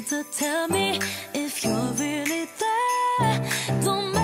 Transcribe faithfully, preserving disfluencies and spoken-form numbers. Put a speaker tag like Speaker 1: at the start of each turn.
Speaker 1: So tell me if you're really there. Don't